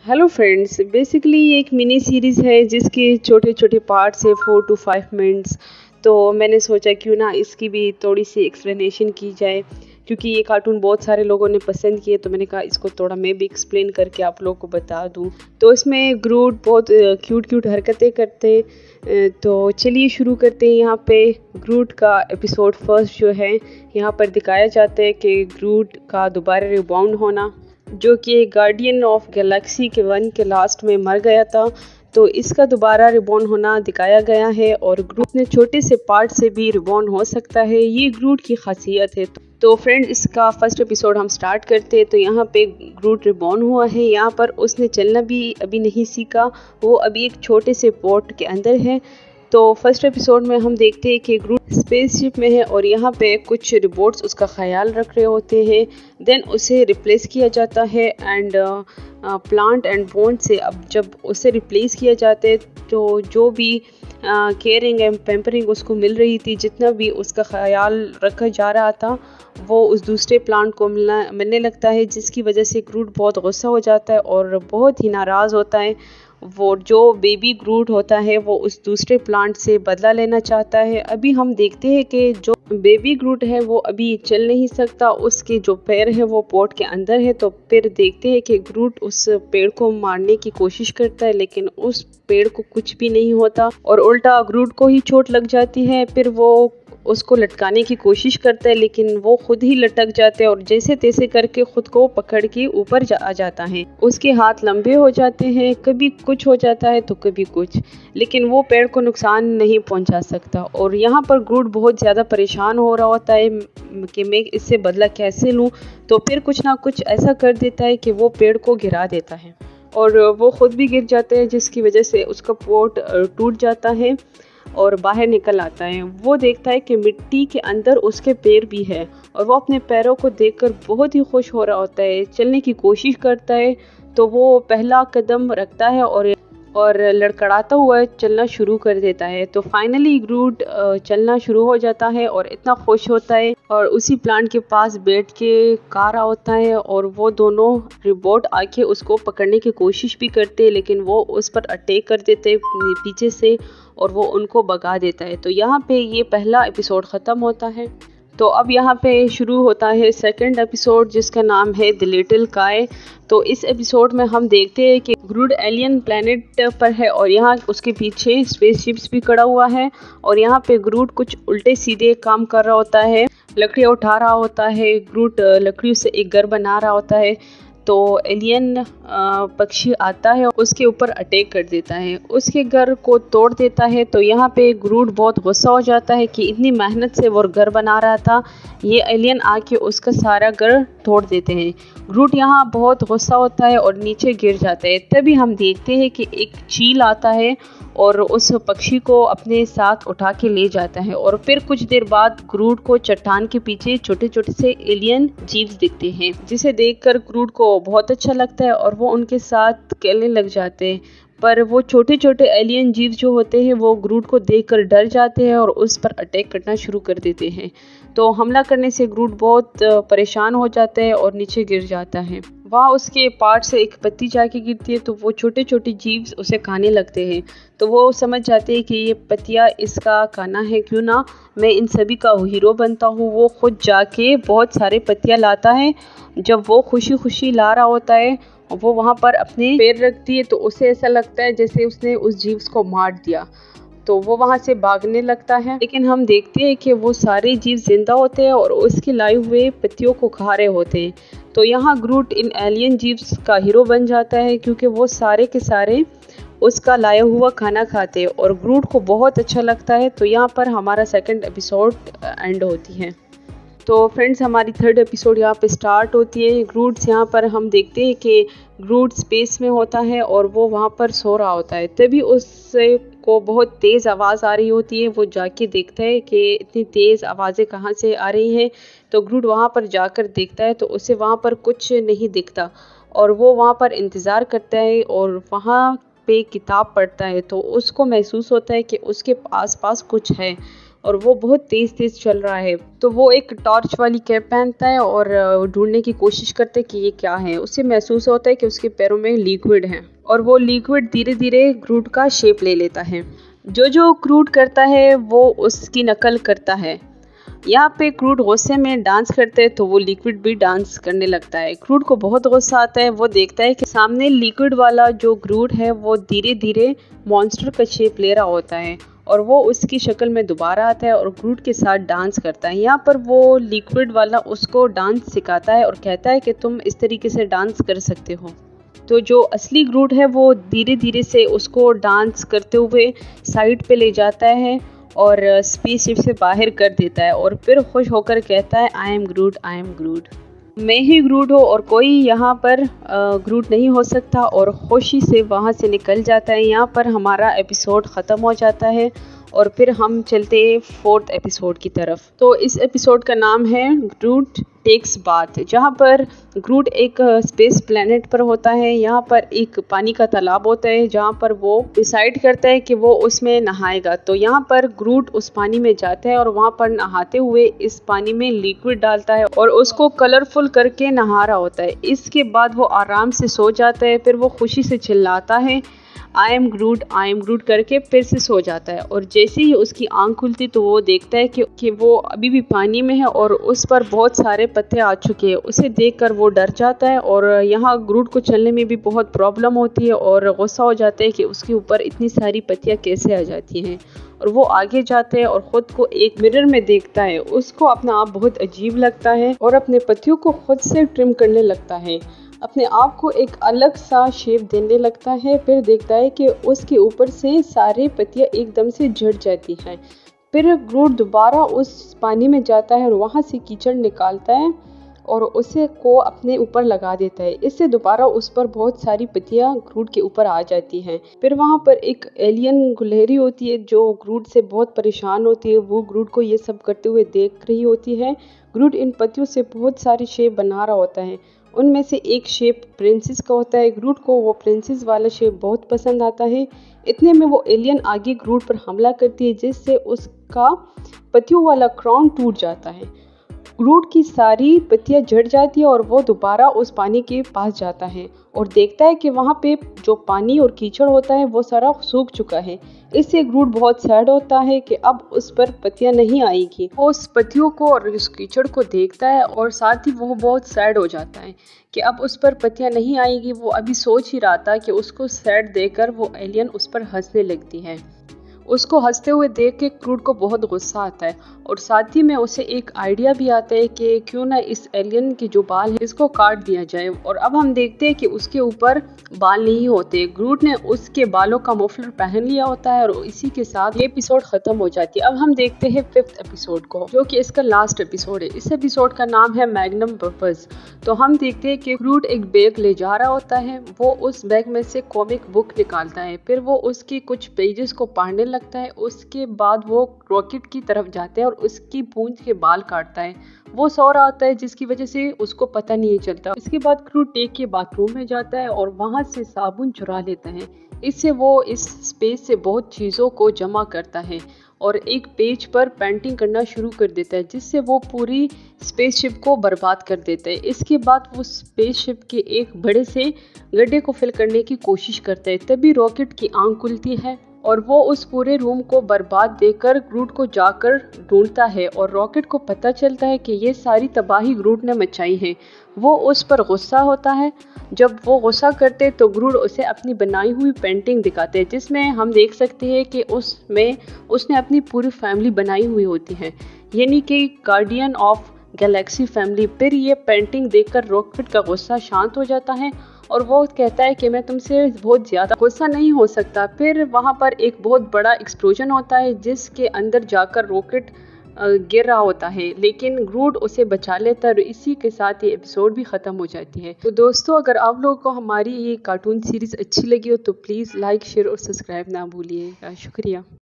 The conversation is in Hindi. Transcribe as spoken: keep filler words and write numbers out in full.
हेलो फ्रेंड्स, बेसिकली ये एक मिनी सीरीज़ है जिसके छोटे छोटे पार्ट्स है फोर टू फाइव मिनट्स। तो मैंने सोचा क्यों ना इसकी भी थोड़ी सी एक्सप्लेनेशन की जाए, क्योंकि ये कार्टून बहुत सारे लोगों ने पसंद किए। तो मैंने कहा इसको थोड़ा मैं भी एक्सप्लेन करके आप लोगों को बता दूं। तो इसमें ग्रूट बहुत क्यूट क्यूट हरकतें करते। तो चलिए शुरू करते हैं। यहाँ पे ग्रूट का एपिसोड फर्स्ट जो है यहाँ पर दिखाया जाता है कि ग्रूट का दोबारा रिबाउंड होना, जो कि गार्डियन ऑफ गैलेक्सी के वन के लास्ट में मर गया था। तो इसका दोबारा रिबॉर्न होना दिखाया गया है और ग्रूट ने छोटे से पार्ट से भी रिबॉर्न हो सकता है। ये ग्रूट की खासियत है। तो फ्रेंड, इसका फर्स्ट एपिसोड हम स्टार्ट करते हैं। तो यहाँ पे ग्रूट रिबॉर्न हुआ है। यहाँ पर उसने चलना भी अभी नहीं सीखा, वो अभी एक छोटे से पॉट के अंदर है। तो फर्स्ट एपिसोड में हम देखते हैं कि ग्रूट स्पेसशिप में है और यहाँ पे कुछ रोबोट्स उसका ख्याल रख रहे होते हैं। देन उसे रिप्लेस किया जाता है एंड प्लांट एंड बोन से अब जब उसे रिप्लेस किया जाता है तो जो भी केयरिंग एंड पैम्परिंग उसको मिल रही थी, जितना भी उसका ख्याल रखा जा रहा था, वो उस दूसरे प्लांट को मिलना मिलने लगता है, जिसकी वजह से ग्रूट बहुत गुस्सा हो जाता है और बहुत ही नाराज़ होता है। वो जो बेबी ग्रूट होता है वो उस दूसरे प्लांट से बदला लेना चाहता है। अभी हम देखते हैं कि जो बेबी ग्रूट है वो अभी चल नहीं सकता, उसके जो पैर है वो पॉट के अंदर है। तो फिर देखते हैं कि ग्रूट उस पेड़ को मारने की कोशिश करता है, लेकिन उस पेड़ को कुछ भी नहीं होता और उल्टा ग्रूट को ही चोट लग जाती है। फिर वो उसको लटकाने की कोशिश करता है, लेकिन वो खुद ही लटक जाते हैं और जैसे तैसे करके खुद को पकड़ के ऊपर जा आ जाता है। उसके हाथ लंबे हो जाते हैं, कभी कुछ हो जाता है तो कभी कुछ, लेकिन वो पेड़ को नुकसान नहीं पहुंचा सकता। और यहाँ पर ग्रूट बहुत ज़्यादा परेशान हो रहा होता है कि मैं इससे बदला कैसे लूँ। तो फिर कुछ ना कुछ ऐसा कर देता है कि वो पेड़ को गिरा देता है और वो खुद भी गिर जाता है, जिसकी वजह से उसका पॉट टूट जाता है और बाहर निकल आता है। वो देखता है कि मिट्टी के अंदर उसके पैर भी है और वो अपने पैरों को देखकर बहुत ही खुश हो रहा होता है। चलने की कोशिश करता है तो वो पहला कदम रखता है और और लड़खड़ाता हुआ चलना शुरू कर देता है। तो फाइनली ग्रूट चलना शुरू हो जाता है और इतना खुश होता है और उसी प्लांट के पास बैठ के गा रहा होता है और वो दोनों रोबोट आके उसको पकड़ने की कोशिश भी करते हैं, लेकिन वो उस पर अटैक कर देते हैं पीछे से और वो उनको भगा देता है। तो यहाँ पे ये पहला एपिसोड ख़त्म होता है। तो अब यहाँ पे शुरू होता है सेकंड एपिसोड, जिसका नाम है द लिटिल काय। तो इस एपिसोड में हम देखते हैं कि ग्रूट एलियन प्लेनेट पर है और यहाँ उसके पीछे स्पेसशिप्स भी खड़ा हुआ है और यहाँ पे ग्रूट कुछ उल्टे सीधे काम कर रहा होता है, लकड़ियाँ उठा रहा होता है। ग्रूट लकड़ियों से एक घर बना रहा होता है। तो एलियन पक्षी आता है, उसके ऊपर अटैक कर देता है, उसके घर को तोड़ देता है। तो यहाँ पे ग्रूट बहुत गुस्सा हो जाता है कि इतनी मेहनत से वो घर बना रहा था, ये एलियन आके उसका सारा घर तोड़ देते हैं। ग्रूट यहाँ बहुत गुस्सा होता है और नीचे गिर जाता है। तभी हम देखते हैं कि एक चील आता है और उस पक्षी को अपने साथ उठा के ले जाता है और फिर कुछ देर बाद ग्रूट को चट्टान के पीछे छोटे छोटे से एलियन जीव दिखते हैं, जिसे देखकर ग्रूट को बहुत अच्छा लगता है और वो उनके साथ खेलने लग जाते हैं। पर वो छोटे छोटे एलियन जीव जो होते हैं वो ग्रूट को देखकर डर जाते हैं और उस पर अटैक करना शुरू कर देते हैं। तो हमला करने से ग्रूट बहुत परेशान हो जाता है और नीचे गिर जाता है। वहाँ उसके पार्ट से एक पत्ती जाके गिरती है तो वो छोटे छोटे जीव उसे खाने लगते हैं। तो वो समझ जाते हैं कि ये पत्तियाँ इसका खाना है, क्यों ना मैं इन सभी का हीरो बनता हूँ। वो खुद जाके बहुत सारे पत्तियाँ लाता है। जब वो खुशी खुशी ला रहा होता है वो वहाँ पर अपने पैर रखती है तो उसे ऐसा लगता है जैसे उसने उस जीव को मार दिया। तो वो वहाँ से भागने लगता है, लेकिन हम देखते हैं कि वो सारे जीव जिंदा होते हैं और उसके लाए हुए पत्तियों को खा रहे होते हैं। तो यहाँ ग्रूट इन एलियन जीव्स का हीरो बन जाता है, क्योंकि वो सारे के सारे उसका लाया हुआ खाना खाते हैं और ग्रूट को बहुत अच्छा लगता है। तो यहाँ पर हमारा सेकंड एपिसोड एंड होती है। तो फ्रेंड्स, हमारी थर्ड एपिसोड यहाँ पे स्टार्ट होती है। ग्रूट्स यहाँ पर हम देखते हैं कि ग्रूट स्पेस में होता है और वो वहाँ पर सो रहा होता है। तभी उससे को बहुत तेज़ आवाज़ आ रही होती है। वो जाके देखता है कि इतनी तेज़ आवाज़ें कहाँ से आ रही हैं। तो ग्रूट वहाँ पर जाकर देखता है तो उसे वहाँ पर कुछ नहीं दिखता और वो वहाँ पर इंतज़ार करता है और वहाँ पे किताब पढ़ता है। तो उसको महसूस होता है कि उसके आस पास कुछ है। और वो बहुत तेज़ तेज़ चल रहा है। तो वो एक टॉर्च वाली कैप पहनता है और ढूंढने की कोशिश करते है कि ये क्या है। उसे महसूस होता है कि उसके पैरों में लिक्विड है और वो लिक्विड धीरे धीरे ग्रूट का शेप ले लेता है। जो जो ग्रूट करता है वो उसकी नकल करता है। यहाँ पे ग्रूट गुस्से में डांस करते हैं तो वो लिक्विड भी डांस करने लगता है। ग्रूट को बहुत गुस्सा आता है। वो देखता है कि सामने लिक्विड वाला जो ग्रूट है वो धीरे धीरे मॉन्स्टर का शेप ले रहा होता है और वो उसकी शक्ल में दोबारा आता है और ग्रूट के साथ डांस करता है। यहाँ पर वो लिक्विड वाला उसको डांस सिखाता है और कहता है कि तुम इस तरीके से डांस कर सकते हो। तो जो असली ग्रूट है वो धीरे धीरे से उसको डांस करते हुए साइड पे ले जाता है और स्पेसशिप से बाहर कर देता है और फिर खुश होकर कहता है I am grout, I am ग्रूट, मैं ही ग्रूट हूँ और कोई यहाँ पर ग्रूट नहीं हो सकता, और खुशी से वहाँ से निकल जाता है। यहाँ पर हमारा एपिसोड ख़त्म हो जाता है और फिर हम चलते हैं फोर्थ एपिसोड की तरफ। तो इस एपिसोड का नाम है ग्रूट टेक्स बाथ, जहाँ पर ग्रूट एक स्पेस प्लेनेट पर होता है। यहाँ पर एक पानी का तालाब होता है जहाँ पर वो डिसाइड करता है कि वो उसमें नहाएगा। तो यहाँ पर ग्रूट उस पानी में जाता है और वहाँ पर नहाते हुए इस पानी में लिक्विड डालता है और उसको कलरफुल करके नहा रहा होता है। इसके बाद वो आराम से सो जाता है। फिर वो खुशी से चिल्लाता है I am grout, I am ग्रूट करके फिर से सो जाता है और जैसे ही उसकी आंख खुलती तो वो देखता है कि, कि वो अभी भी पानी में है और उस पर बहुत सारे पत्ते आ चुके हैं। उसे देखकर वो डर जाता है और यहाँ ग्रूट को चलने में भी बहुत प्रॉब्लम होती है और गुस्सा हो जाता है कि उसके ऊपर इतनी सारी पत्तियाँ कैसे आ जाती हैं। और वो आगे जाते हैं और ख़ुद को एक मिरर में देखता है। उसको अपना आप बहुत अजीब लगता है और अपने पत्तियों को खुद से ट्रिम करने लगता है, अपने आप को एक अलग सा शेप देने लगता है। फिर देखता है कि उसके ऊपर से सारे पत्तियां एकदम से झड़ जाती हैं। फिर ग्रूट दोबारा उस पानी में जाता है और वहाँ से कीचड़ निकालता है और उसे को अपने ऊपर लगा देता है। इससे दोबारा उस पर बहुत सारी पत्तियां ग्रूट के ऊपर आ जाती हैं। फिर वहाँ पर एक एलियन गुलहरी होती है जो ग्रूट से बहुत परेशान होती है। वो ग्रूट को ये सब करते हुए देख रही होती है। ग्रूट इन पत्तियों से बहुत सारी शेप बना रहा होता है। उनमें से एक शेप प्रिंसेस का होता है। ग्रूट को वो प्रिंसेस वाला शेप बहुत पसंद आता है। इतने में वो एलियन आगे ग्रूट पर हमला करती है जिससे उसका पत्तियों वाला क्राउन टूट जाता है। ग्रूट की सारी पत्तियां झड़ जाती है और वो दोबारा उस पानी के पास जाता है और देखता है कि वहाँ पे जो पानी और कीचड़ होता है वो सारा सूख चुका है। इससे ग्रूट बहुत सैड होता है कि अब उस पर पत्तियां नहीं आएगी। वो उस पत्तियों को और उस कीचड़ को देखता है और साथ ही वो बहुत सैड हो जाता है कि अब उस पर पत्तियां नहीं आएगी। वो अभी सोच ही रहा था कि उसको सैड देकर वो एलियन उस पर हंसने लगती है। उसको हंसते हुए देख के ग्रूट को बहुत गुस्सा आता है और साथ ही में उसे एक आइडिया भी आता है कि क्यों ना इस एलियन के जो बाल है इसको काट दिया जाए। और अब हम देखते हैं कि उसके ऊपर बाल नहीं होते। ग्रूट ने उसके बालों का मफलर पहन लिया होता है और इसी के साथ ये एपिसोड खत्म हो जाती है। अब हम देखते हैं फिफ्थ एपिसोड को, जो कि इसका लास्ट एपिसोड है। इस एपिसोड का नाम है मैग्नम पर्पस। तो हम देखते हैं कि ग्रूट एक बैग ले जा रहा होता है। वो उस बैग में से कॉमिक बुक निकालता है। फिर वो उसके कुछ पेजेस को पढ़ने लगता है। उसके बाद वो रॉकेट की तरफ जाते हैं और उसकी पूंछ के बाल काटता है। वो सो रहा होता है जिसकी वजह से उसको पता नहीं चलता। इसके बाद ग्रूट टेक के बाथरूम में जाता है और वहां से साबुन चुरा लेता है। इससे वो इस स्पेस से बहुत चीज़ों को जमा करता है और एक पेज पर पेंटिंग करना शुरू कर देता है जिससे वो पूरी स्पेसशिप को बर्बाद कर देता है। इसके बाद वो स्पेसशिप के एक बड़े से गड्ढे को फिल करने की कोशिश करता है। तभी रॉकेट की आंख खुलती है और वो उस पूरे रूम को बर्बाद देखकर ग्रूट को जाकर ढूंढता है और रॉकेट को पता चलता है कि ये सारी तबाही ग्रूट ने मचाई है। वो उस पर गुस्सा होता है। जब वो गुस्सा करते तो ग्रूट उसे अपनी बनाई हुई पेंटिंग दिखाते हैं जिसमें हम देख सकते हैं कि उसमें उसने अपनी पूरी फैमिली बनाई हुई होती है, यानी कि गार्डियन ऑफ गैलेक्सी फैमिली। फिर ये पेंटिंग देखकर रॉकेट का गुस्सा शांत हो जाता है और वो कहता है कि मैं तुमसे बहुत ज़्यादा गुस्सा नहीं हो सकता। फिर वहाँ पर एक बहुत बड़ा एक्सप्लोजन होता है जिसके अंदर जाकर रॉकेट गिर रहा होता है, लेकिन ग्रूट उसे बचा लेता है और इसी के साथ ये एपिसोड भी ख़त्म हो जाती है। तो दोस्तों, अगर आप लोगों को हमारी ये कार्टून सीरीज़ अच्छी लगी हो तो प्लीज़ लाइक, शेयर और सब्सक्राइब ना भूलिएगा। शुक्रिया।